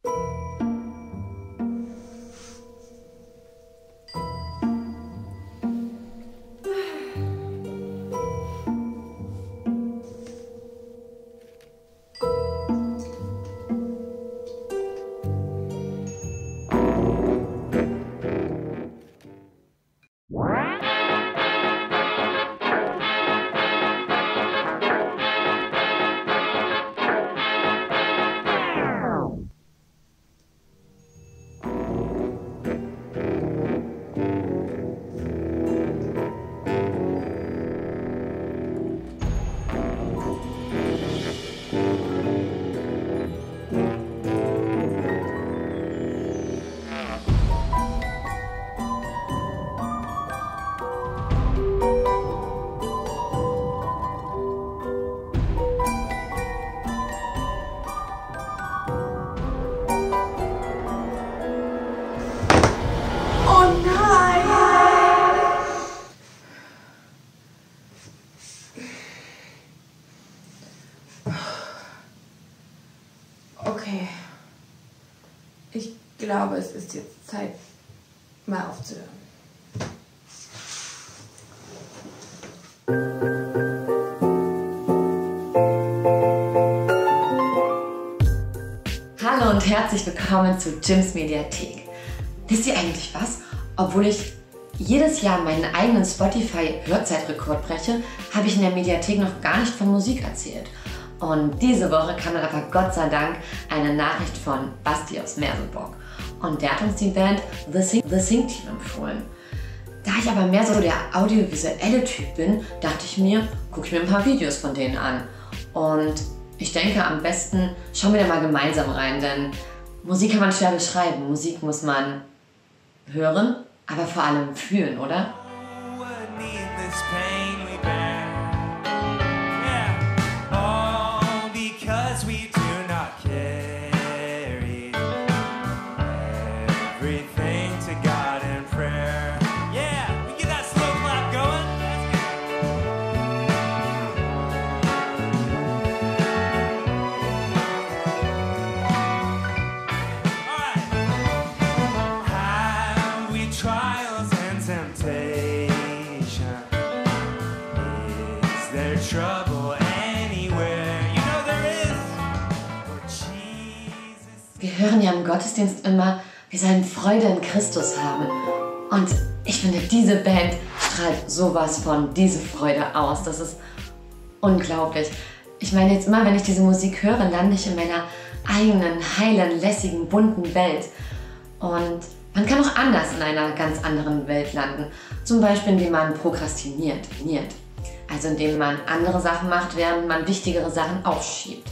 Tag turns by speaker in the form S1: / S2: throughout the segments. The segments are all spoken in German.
S1: Okay. Ich glaube, es ist jetzt Zeit, mal aufzuhören.
S2: Hallo und herzlich willkommen zu Jims Mediathek. Wisst ihr eigentlich was? Obwohl ich jedes Jahr meinen eigenen Spotify-Hörzeitrekord breche, habe ich in der Mediathek noch gar nicht von Musik erzählt. Und diese Woche kam dann aber Gott sei Dank eine Nachricht von Basti aus Merseburg. Und der hat uns die Band The Sing Team empfohlen. Da ich aber mehr so der audiovisuelle Typ bin, dachte ich mir, gucke ich mir ein paar Videos von denen an. Und ich denke, am besten schauen wir da mal gemeinsam rein, denn Musik kann man schwer beschreiben. Musik muss man hören, aber vor allem fühlen, oder? Wir hören ja im Gottesdienst immer, wir sollen Freude in Christus haben. Und ich finde, diese Band strahlt sowas von diese Freude aus. Das ist unglaublich. Ich meine, jetzt immer, wenn ich diese Musik höre, lande ich in meiner eigenen, heilen, lässigen, bunten Welt. Und man kann auch anders in einer ganz anderen Welt landen. Zum Beispiel, indem man prokrastiniert. Also indem man andere Sachen macht, während man wichtigere Sachen aufschiebt.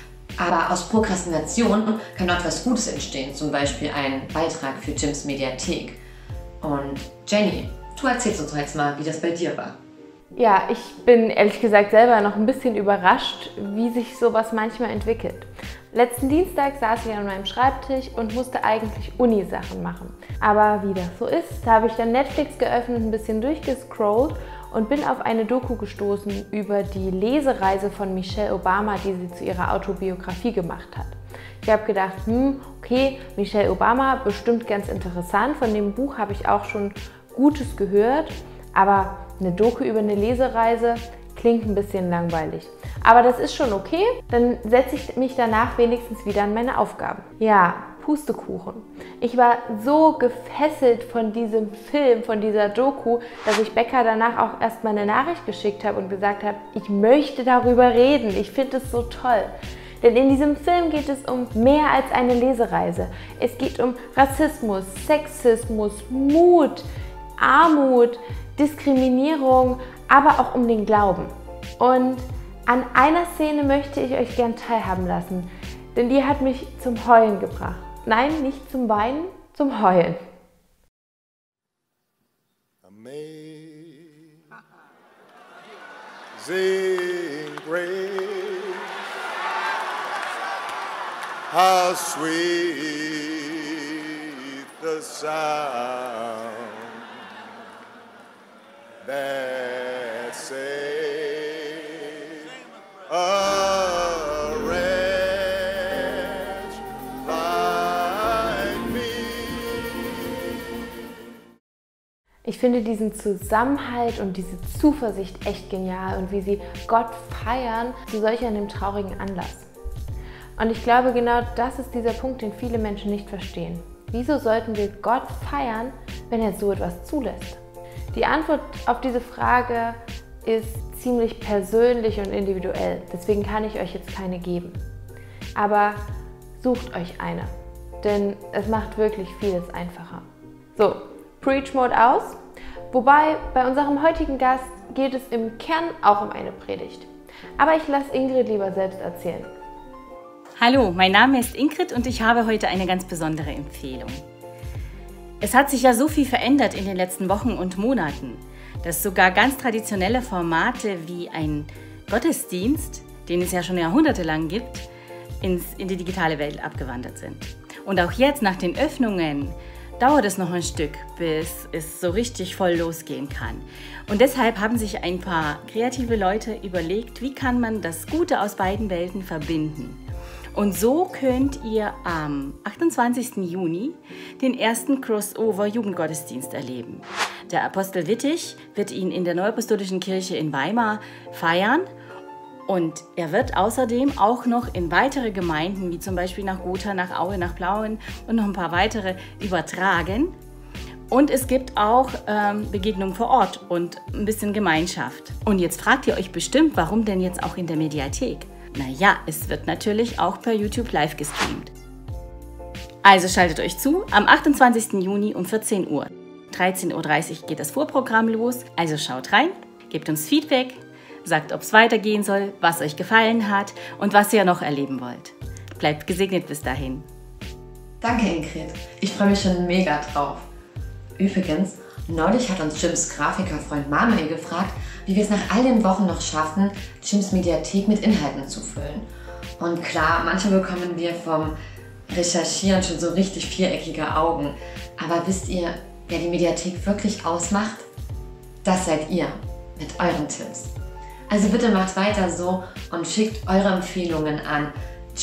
S2: Aber aus Prokrastination kann auch etwas Gutes entstehen, zum Beispiel ein Beitrag für Jims Mediathek. Und Jenny, du erzählst uns jetzt mal, wie das bei dir war.
S3: Ja, ich bin ehrlich gesagt selber noch ein bisschen überrascht, wie sich sowas manchmal entwickelt. Letzten Dienstag saß ich an meinem Schreibtisch und musste eigentlich Uni-Sachen machen. Aber wie das so ist, habe ich dann Netflix geöffnet, ein bisschen durchgescrollt und bin auf eine Doku gestoßen über die Lesereise von Michelle Obama, die sie zu ihrer Autobiografie gemacht hat. Ich habe gedacht, okay, Michelle Obama, bestimmt ganz interessant. Von dem Buch habe ich auch schon Gutes gehört, aber eine Doku über eine Lesereise klingt ein bisschen langweilig. Aber das ist schon okay, dann setze ich mich danach wenigstens wieder an meine Aufgaben. Ja, Pustekuchen. Ich war so gefesselt von diesem Film, von dieser Doku, dass ich Becker danach auch erstmal eine Nachricht geschickt habe und gesagt habe, ich möchte darüber reden, ich finde es so toll. Denn in diesem Film geht es um mehr als eine Lesereise. Es geht um Rassismus, Sexismus, Mut, Armut, Diskriminierung, aber auch um den Glauben. Und an einer Szene möchte ich euch gern teilhaben lassen, denn die hat mich zum Heulen gebracht. Nein, nicht zum Weinen, zum Heulen.
S4: Amazing grace, how sweet the sound that saved a wretch like
S3: Ich finde diesen Zusammenhalt und diese Zuversicht echt genial und wie sie Gott feiern zu solch einem traurigen Anlass. Und ich glaube, genau das ist dieser Punkt, den viele Menschen nicht verstehen. Wieso sollten wir Gott feiern, wenn er so etwas zulässt? Die Antwort auf diese Frage ist ziemlich persönlich und individuell, deswegen kann ich euch jetzt keine geben. Aber sucht euch eine, denn es macht wirklich vieles einfacher. So, Preach Mode aus. Wobei bei unserem heutigen Gast geht es im Kern auch um eine Predigt. Aber ich lasse Ingrid lieber selbst erzählen.
S5: Hallo, mein Name ist Ingrid und ich habe heute eine ganz besondere Empfehlung. Es hat sich ja so viel verändert in den letzten Wochen und Monaten, dass sogar ganz traditionelle Formate wie ein Gottesdienst, den es ja schon jahrhundertelang gibt, in die digitale Welt abgewandert sind. Und auch jetzt nach den Öffnungen dauert es noch ein Stück, bis es so richtig voll losgehen kann. Und deshalb haben sich ein paar kreative Leute überlegt, wie kann man das Gute aus beiden Welten verbinden. Und so könnt ihr am 28. Juni den ersten Crossover-Jugendgottesdienst erleben. Der Apostel Wittig wird ihn in der Neuapostolischen Kirche in Weimar feiern. Und er wird außerdem auch noch in weitere Gemeinden, wie zum Beispiel nach Gotha, nach Aue, nach Plauen und noch ein paar weitere, übertragen. Und es gibt auch Begegnungen vor Ort und ein bisschen Gemeinschaft. Und jetzt fragt ihr euch bestimmt, warum denn jetzt auch in der Mediathek? Naja, es wird natürlich auch per YouTube live gestreamt. Also schaltet euch zu, am 28. Juni um 14 Uhr. 13.30 Uhr geht das Vorprogramm los, also schaut rein, gebt uns Feedback, sagt, ob es weitergehen soll, was euch gefallen hat und was ihr noch erleben wollt. Bleibt gesegnet bis dahin.
S2: Danke, Ingrid. Ich freue mich schon mega drauf. Übrigens, neulich hat uns Jims Grafikerfreund Manuel gefragt, wie wir es nach all den Wochen noch schaffen, Jims Mediathek mit Inhalten zu füllen. Und klar, manchmal bekommen wir vom Recherchieren schon so richtig viereckige Augen. Aber wisst ihr, wer die Mediathek wirklich ausmacht? Das seid ihr, mit euren Tipps. Also bitte macht weiter so und schickt eure Empfehlungen an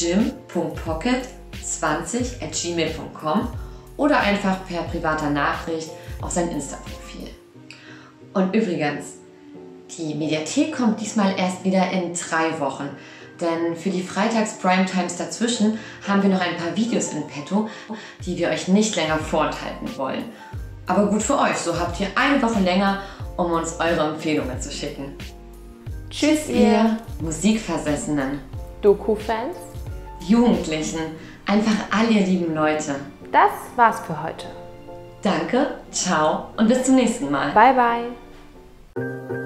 S2: jim.pocket20@gmail.com oder einfach per privater Nachricht auf sein Insta-Profil. Und übrigens, die Mediathek kommt diesmal erst wieder in 3 Wochen, denn für die Freitags-Primetimes dazwischen haben wir noch ein paar Videos in petto, die wir euch nicht länger vorenthalten wollen. Aber gut für euch, so habt ihr eine Woche länger, um uns eure Empfehlungen zu schicken.
S3: Tschüss,
S2: ihr Musikversessenen,
S3: Doku-Fans,
S2: Jugendlichen, einfach all ihr lieben Leute.
S3: Das war's für heute.
S2: Danke, ciao und bis zum nächsten Mal.
S3: Bye, bye.